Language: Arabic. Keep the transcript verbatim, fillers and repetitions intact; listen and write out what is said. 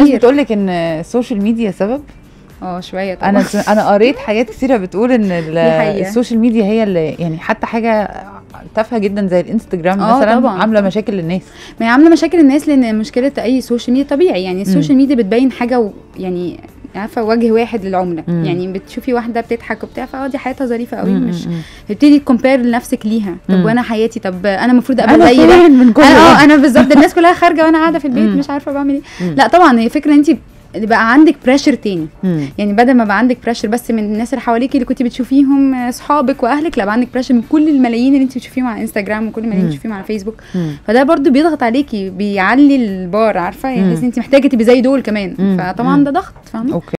ناس بتقول لك ان السوشيال ميديا سبب. اه شويه طبعا. انا انا قريت حاجات كثيره بتقول ان السوشيال ميديا هي اللي يعني حتى حاجه تافهه جدا زي الانستجرام مثلا طبعًا. عامله مشاكل للناس. ما هي عامله مشاكل للناس لان مشكله اي سوشيال ميديا طبيعي يعني السوشيال ميديا بتبين حاجه يعني عارفه وجه واحد للعمله. مم. يعني بتشوفي واحده بتضحك وبتاع فاه دي حياتها ظريفه قوي. مم. مش تبتدي تكومبير لنفسك ليها. طب مم. وانا حياتي طب انا المفروض ابقى زي ده انا اه انا بالظبط الناس كلها خارجه وانا قاعده في البيت مش عارفه بعمل ايه. لا طبعا هي فكره انت بقى عندك بريشر تاني. مم. يعني بدل ما بقى عندك بريشر بس من الناس اللي حواليكي اللي كنت بتشوفيهم اصحابك واهلك لا بقى عندك بريشر من كل الملايين اللي انت بتشوفيهم على انستجرام وكل الملايين اللي بتشوفيهم على فيسبوك. مم. فده برضو بيضغط عليكي بيعلي البار عارفه يعني انت محتاجه تبقي زي دول كمان. مم. فطبعا ده ضغط فاهمه.